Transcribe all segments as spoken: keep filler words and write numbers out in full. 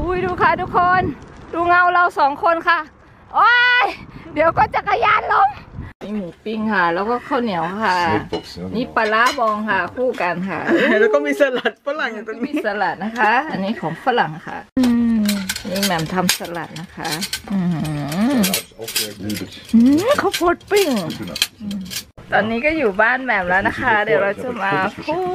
อุ้ยดูค่ะทุกคนดูเงาเราสองคนค่ะโอ้ยเดี๋ยวก็จักรยานล้มนี่หมูปิ้งค่ะแล้วก็ข้าวเหนียวค่ะนี่ปลาร้าบองค่ะคู่กันค่ะแล้วก็มีสลัดฝรั่งอยู่ตรงนี้มีสลัดนะคะอันนี้ของฝรั่งค่ะนี่แหม่มทำสลัดนะคะอืมข้าวโพดปิ้งตอนนี้ก็อยู่บ้านแหม่มแล้วนะคะเดี๋ยวเราจะมาพูด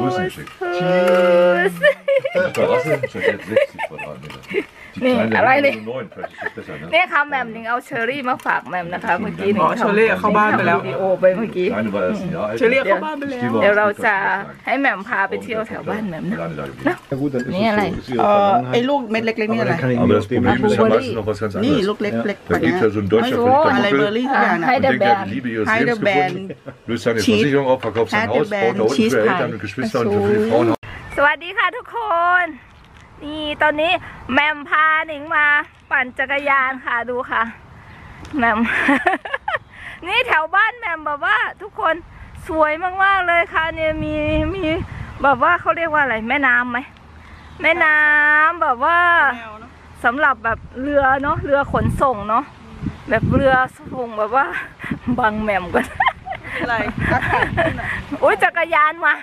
นี่อะไรเลยเนี่ยค่ะแหม่มนิงเอาเชอรี่มาฝากแหม่มนะคะเมื่อกี้นี่เชอรี่เข้าบ้านไปแล้ววิดีโอไปเมื่อกี้เชอรี่เข้าบ้านไปแล้วเดี๋ยวเราจะให้แหม่มพาไปเที่ยวแถวบ้านแหม่มนะนี่อะไรเออไอ้ลูกเม็ดเล็กๆนี่อะไรนี่ลูกเล็กๆแบบนี้อะไรเบอร์รี่ทุกอย่างนะไฮเดอร์แบนไฮเดอร์แบนชีสไฮเดอร์แบนชีสพายสวัสดีค่ะทุกคนนี่ตอนนี้แหม่มพาหนิงมาปั่นจักรยานค่ะดูค่ะแหม่ม นี่แถวบ้านแหม่มแบบว่าทุกคนสวยมากๆเลยค่ะเนี่ยมีมีแบบว่าเขาเรียกว่าอะไรแม่น้ำไหมแม่น้ำแบบว่าสำหรับแบบเรือเนาะเรือขนส่งเนาะแบบเรือส่งแบบว่าบังแหม่มกันอะไรโอ้ยจักรยานมา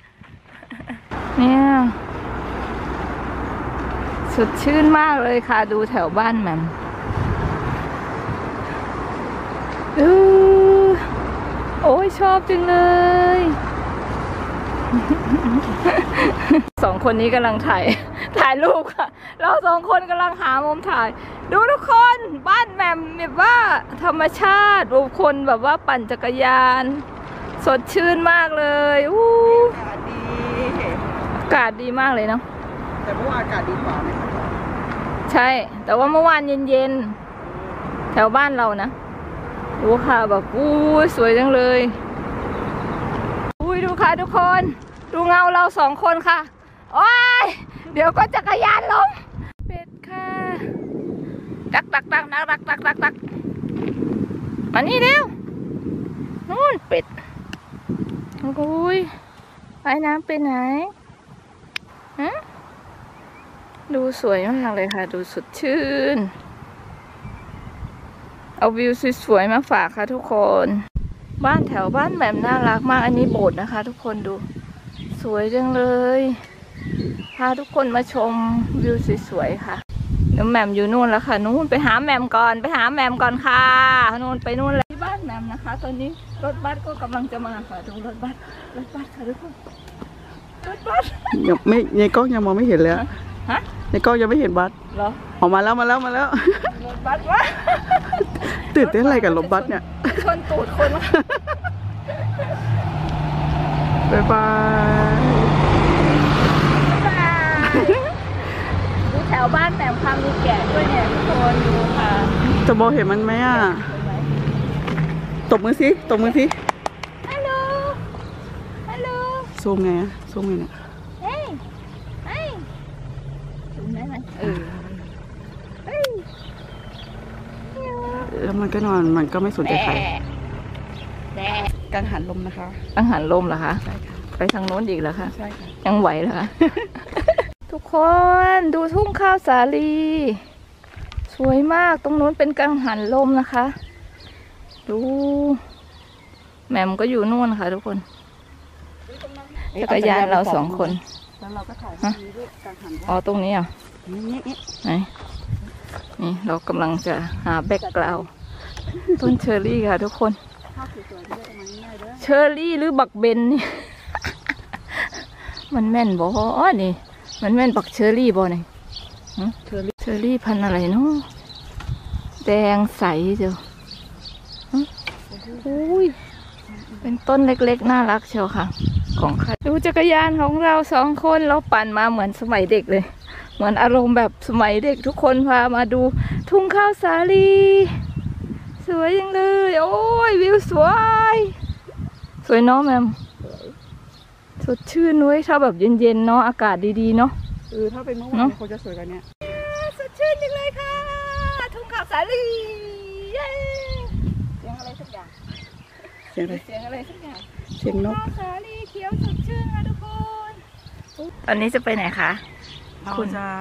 เนี่ยสดชื่นมากเลยค่ะดูแถวบ้านแหม่มเออโอ้ยชอบจังเลยสองคนนี้กำลังถ่ายถ่ายรูปค่ะเราสองคนกำลังหามุมถ่ายดูทุกคนบ้านแหม่มแบบว่าธรรมชาติบุคคลแบบว่าปั่นจักรยานสดชื่นมากเลยอู้อากาศดีมากเลยเนาะแต่เมื่อวานอากาศดีกว่าไหมใช่แต่ว่าเมื่อวานเย็นๆแถวบ้านเรานะดูค่ะแบบอู้สวยจังเลยอุ้ยดูค่ะทุกคนดูเงาเราสองคนค่ะโอ้ยเดี๋ยวก็จักรยานล้มเป็ดค่ะตักตักตักตักตักตักตักตักมานี่เร็วนู่นเป็ดโอ้ยไปน้ำไปไหนฮะดูสวยมากเลยค่ะดูสดชื่นเอาวิวสวยๆมาฝากค่ะทุกคนบ้านแถวบ้านแหม่มน่ารักมากอันนี้โบสถ์นะคะทุกคนดูสวยจังเลยพาทุกคนมาชมวิวสวยๆค่ะเดี๋ยวแหม่มอยู่นู่นแล้วค่ะนู่นไปหาแหม่มก่อนไปหาแหม่มก่อนค่ะนู่นไปนู่นเลยที่บ้านแหม่มนะคะตอนนี้รถบัสก็กำลังจะมาค่ะดูรถบัสรถบัสค่ะทุกคนรถบัสยังไม่ในกล้องยังมองไม่เห็นเลยฮะในกล้องยังไม่เห็นบัสเหรอออกมาแล้วมาแล้วมาแล้วรถบัสวะตื่นเต้นอะไรกับรถบัสเนี่ยชนตูดคนวะบ๊ายบายดูแถวบ้านแหม่มความมีแก่ด้วยเนี่ยทุกคนดูค่ะจะมองเห็นมันไหมอ่ะตบมือสิตบมือสิฮัลโหลฮัลโหลซูมไงอ่ะซูมไงเนี่ยเฮ้ยเฮ้ยซูมได้ไหมเออแล้วมันก็นอนมันก็ไม่สนใจใครกังหันลมนะคะกังหันลมเหรอคะไปทางโน้นอีกเหรอคะใช่ค่ะยังไหวเหรอคะ ทุกคนดูทุ่งข้าวสาลีสวยมากตรงโน้นเป็นกังหันลมนะคะดูแหม่มก็อยู่นู่นค่ะทุกคนจักรยานเราสองคนแล้วเราก็ถ่ายรูปกังหันอ๋อตรงนี้อ่ะไหนนี่เรากำลังจะหาแบ็กกราวด์ต้นเชอร์รี่ค่ะทุกคนเชอร์รี่หรือบักเบนนี่ มันแม่นบ่อ๋อนี่มันแม่นบักเชอร์รี่บ่นี่เชอร์รี่เชอร์รี่พันอะไรเนาะแดงใสเจ้าอุ้ยเป็นต้นเล็กๆน่ารักเชียวค่ะของใครดูจักรยานของเราสองคนเราปั่นมาเหมือนสมัยเด็กเลยเหมือนอารมณ์แบบสมัยเด็กทุกคนพามาดูทุ่งข้าวสาลีสวยจังเลยโอ้ยวิวสวยสวยเนาะแม่มสดชื่นนุ้ยถ้าแบบเย็นๆเนาะอากาศดีๆเนาะเออถ้าเป็นเมื่อวานเขาจะสวยกันเนี้ยสดชื่นจังเลยค่ะทุ่งข้าวสาลีเย้เสียงอะไรสักอย่างเสียงอะไรเสียงอะไรสักอย่างเสียงนกข้าวสาลีเขียวสดชื่นค่ะทุกคนตอนนี้จะไปไหนคะเราจะ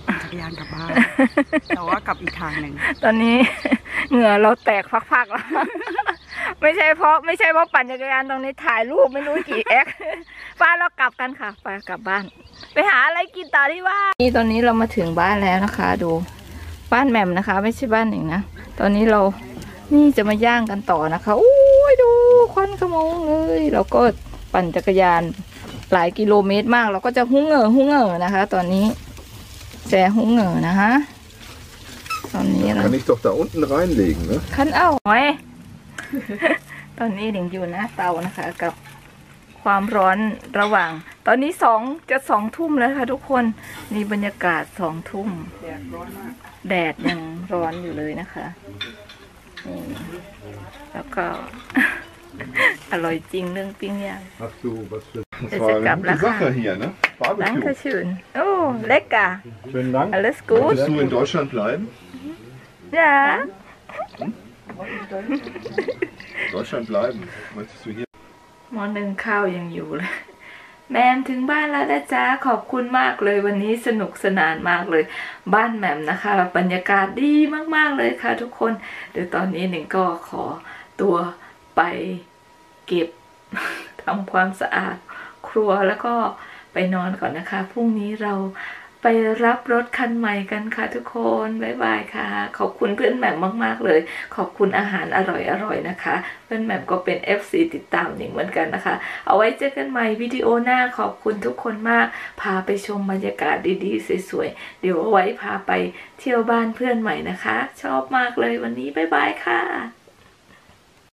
จักรยานกลับบ้านแต่ว่ากลับอีกทางหนึ่งตอนนี้เหงื่อเราแตกพักๆแล้วไม่ใช่เพราะไม่ใช่เพราะปั่นจักรยานตรงนี้ถ่ายรูปไม่รู้กี่แอคป้าเรากลับกันค่ะไปกลับบ้านไปหาอะไรกินต่อที่บ้านนี่ตอนนี้เรามาถึงบ้านแล้วนะคะดูบ้านแหม่มนะคะไม่ใช่บ้านหนึ่งนะตอนนี้เรานี่จะมาย่างกันต่อนะคะโอ้ยดูควันขโมงเลยเราก็ปั่นจักรยานหลายกิโลเมตรมากเราก็จะหุ้งเหง่อหุ้งเหง่อนะคะตอนนี้แซ่หุ้งเหง่อนะคะตอนนี้เรา Kann ich doch da unten reinlegen, ne? ขั้นเอาหอย ตอนนี้หนิงอยู่หน้าเตานะคะกับความร้อนระหว่างตอนนี้สองจะสองทุ่มแล้วค่ะทุกคนนี่บรรยากาศสองทุ่มแดดร้อนมากแดดยังร้อนอยู่เลยนะคะนี่แล้วก็ อร่อยจริงเรื่องปิ้งย่าง Hast du was für... Das war eine gute Sache hier, ne? Barbecue. Dankeschön. Oh, lecker. Schönen Dank. Alles gut. Möchtest du in Deutschland bleiben? Ja. Hm? Deutschland bleiben. Möchtest du hier? หม้อนึ่งข้าวยังอยู่เลยแมมถึงบ้านแล้วนะจ๊ะขอบคุณมากเลยวันนี้สนุกสนานมากเลยบ้านแมมนะคะบรรยากาศดีมากๆเลยค่ะทุกคนเดี๋ยวตอนนี้หนึ่งก็ขอตัวไปเก็บ ทำความสะอาดครัวแล้วก็ไปนอนก่อนนะคะพรุ่งนี้เราไปรับรถคันใหม่กันค่ะทุกคนบ๊ายบายค่ะขอบคุณเพื่อนแหม่มมากๆเลยขอบคุณอาหารอร่อยๆนะคะเพื่อนแหม่มก็เป็น เอฟ ซี ติดตามหนิงเหมือนกันนะคะเอาไว้เจอกันใหม่วิดีโอหน้าขอบคุณทุกคนมากพาไปชมบรรยากาศดีๆสวยๆเดี๋ยวเอาไว้พาไปเที่ยวบ้านเพื่อนใหม่นะคะชอบมากเลยวันนี้บ๊ายบายค่ะ